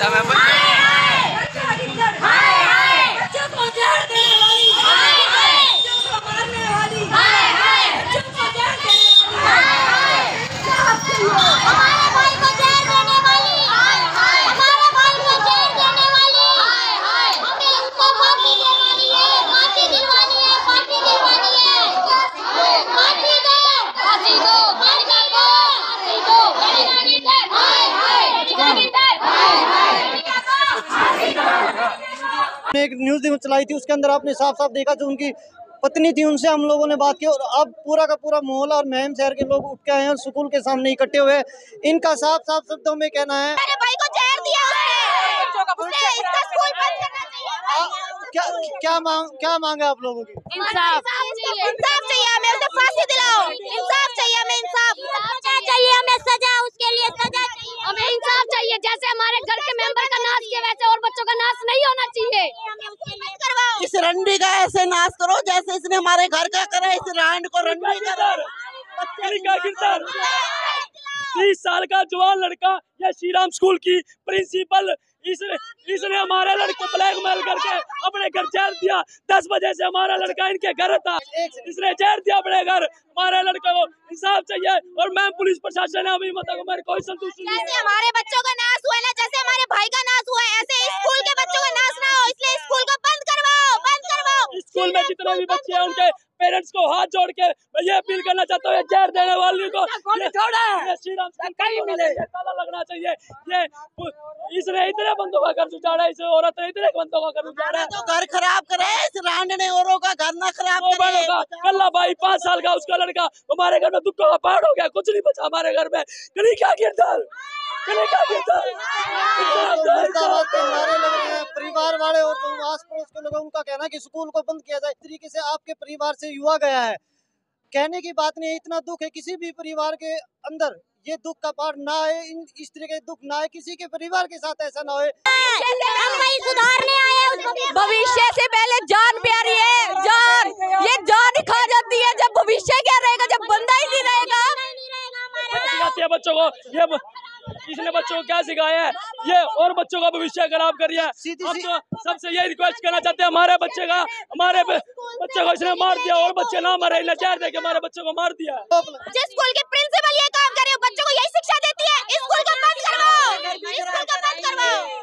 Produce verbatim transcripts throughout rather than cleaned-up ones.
था मैं एक न्यूज चलाई थी, उसके अंदर आपने साफ साफ देखा जो उनकी पत्नी थी, उनसे हम लोगों ने बात की और अब पूरा का पूरा मोहल्ला और महम शहर के लोग उठ के आए हैं और स्कूल के सामने इकट्ठे हुए। इनका साफ साफ शब्दों में कहना है मेरे भाई को जहर दिया उसने, इसका स्कूल बंद करना चाहिए। क्या क्या मांग क्या मांगे आप लोगों की? इंसाफ इंसाफ चाहिए हमें, उसे फांसी दिलाओ। इंसाफ चाहिए हमें, इंसाफ चाहिए हमें, सजा उसके लिए सजा चाहिए हमें, इंसाफ चाहिए। जैसे हमारे घर के मेंबर का नाश किया वैसे और बच्चों का नाश नहीं होना चाहिए। करवाओ इस रंडी का ऐसे नाश करो जैसे इसने हमारे घर का करा, इस रांड को रंडी करो। तीस साल का जवान लड़का या श्रीराम स्कूल की प्रिंसिपल, इसने इसने हमारे लड़के को ब्लैकमेल करके अपने घर जहर दिया। दस बजे से हमारा लड़का इनके घर था, इसने जहर दिया अपने घर। हमारे लड़के को इंसाफ चाहिए और मैं पुलिस प्रशासन है अभी मतलब मेरे कोई संतुष्टि नहीं है। जैसे हमारे बच्चों का नाश हुआ है ना, जैसे हमारे भाई का नाश हुआ है, ऐसे स्कूल के बच्चों का नाश ना हो, इसलिए स्कूल को बंद करवाओ, बंद करवाओ। स्कूल में जितने भी बच्चे हैं उनके पेरेंट्स को हाथ जोड़ के ये अपील करना चाहता हूँ, जहर देने वाली को ताला लगना चाहिए। ये इसने इतने बंदों का घर उजाड़ा, इस औरत ने इतने बंदों का घर उजाड़ा, तो घर खराब करे, इस रांड ने औरों का घर ना खराब करे। कल्ला भाई पाँच साल का उसका लड़का हमारे घर में दुखों का पहाड़ हो गया, कुछ नहीं बचा हमारे घर में। कहीं क्या गिरदार कहीं क्या गिरदार नारे लग रहे हैं परिवार वाले और जो आस पड़ोस के लोग, उनका कहना है कि स्कूल को बंद किया जाए। इस तरीके से आपके परिवार से युवा गया है, कहने की बात नहीं है। इतना दुख है किसी भी परिवार के अंदर, ये दुख का पार ना है, इस तरह के दुख ना है, किसी के परिवार के साथ ऐसा ना हो। हम वही सुधारने आए हैं। भविष्य से पहले जान प्यारी है, जान ये जान ही खा जाती है। जब भविष्य क्या रहेगा, जब बंदा ही नहीं रहेगा। बच्चों को ये इसने बच्चों को क्या सिखाया है, ये और बच्चों का भविष्य खराब कर रहा है। तो सबसे यही रिक्वेस्ट करना चाहते हैं, हमारे बच्चे का हमारे बच्चे को इसने मार दिया और बच्चे ना मरे, नचार दे के हमारे बच्चों को मार दिया। जिस स्कूल के प्रिंसिपल ये काम करे, बच्चों को यही शिक्षा देती है, स्कूल को बंद करवाओ, स्कूल को बंद करवाओ।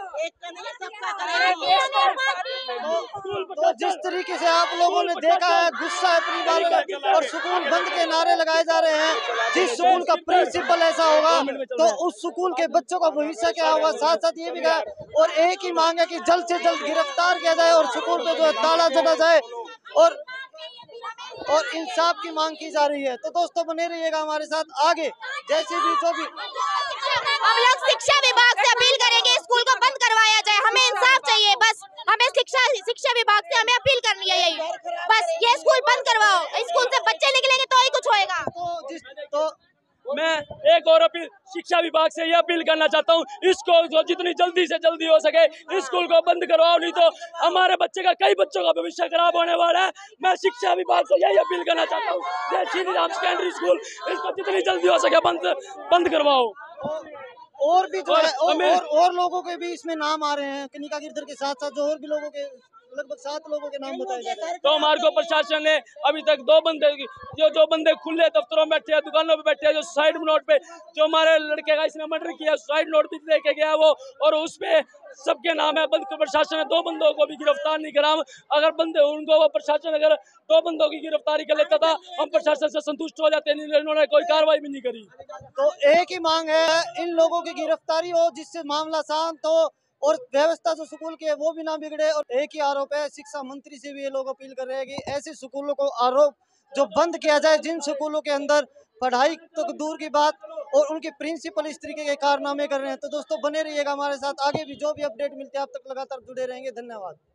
तो जिस तरीके से आप लोगों ने देखा है, गुस्सा है परिवार में और स्कूल बंद के नारे लगाए जा रहे हैं। जिस स्कूल का प्रिंसिपल ऐसा होगा तो उस स्कूल के बच्चों का भविष्य क्या होगा। साथ साथ ये भी कहा और एक ही मांग है कि जल्द से जल्द गिरफ्तार किया जाए और स्कूल पे जो है ताला जड़ा जाए और और इंसाफ की मांग की जा रही है। तो दोस्तों बने रहिएगा हमारे साथ आगे, जैसे भी जो भी हम लोग शिक्षा विभाग से अपील करेंगे, स्कूल को बंद करवाया जाए। हमें इंसाफ चाहिए, बस हमें शिक्षा शिक्षा विभाग से हमें अपील करनी है यही, बस ये स्कूल बंद करवाओ। स्कूल से बच्चे निकलेंगे तो ही कुछ होएगा। तो जिस तो मैं एक और अपील शिक्षा विभाग से ये अपील करना चाहता हूँ, इसको जो जितनी जल्दी से जल्दी हो सके इस स्कूल को बंद करवाओ, नहीं तो हमारे बच्चे का कई बच्चों का भविष्य खराब होने वाला है। मैं शिक्षा विभाग से यही अपील करना चाहता हूँ, जय श्री राम सेकेंडरी स्कूल, इसको जितनी जल्दी हो सके बंद बंद करवाओ। और भी जो और है और, हमें- और, और लोगों के भी इसमें नाम आ रहे हैं, कनिका गिरधर के साथ साथ जो और भी लोगों के लगभग सात लोगों के नाम बताए जा रहे हैं। तो हमारे को प्रशासन ने अभी तक दो बंदे जो जो बंदे खुले दफ्तरों में बैठे हैं, दुकानों पे बैठे हैं, जो साइड नोट पे जो हमारे लड़के का इसने मर्डर किया साइड नोट भी लेके गया वो, और उस पे सबके नाम है। बंद प्रशासन ने दो बंदों को भी गिरफ्तार नहीं करा। अगर बंदे उनको वो प्रशासन अगर दो बंदों की गिरफ्तारी कर लेता था हम प्रशासन से संतुष्ट हो जाते, नहीं इन्होंने कोई कार्रवाई भी नहीं करी। तो एक ही मांग है, इन लोगों की गिरफ्तारी हो जिससे मामला शांत हो और व्यवस्था जो स्कूल की है वो भी ना बिगड़े। और एक ही आरोप है, शिक्षा मंत्री से भी ये लोग अपील कर रहे हैं कि ऐसे स्कूलों को आरोप जो बंद किया जाए, जिन स्कूलों के अंदर पढ़ाई तो दूर की बात और उनके प्रिंसिपल इस तरीके के कारनामे कर रहे हैं। तो दोस्तों बने रहिएगा हमारे साथ, आगे भी जो भी अपडेट मिलते हैं आप तक लगातार जुड़े रहेंगे। धन्यवाद।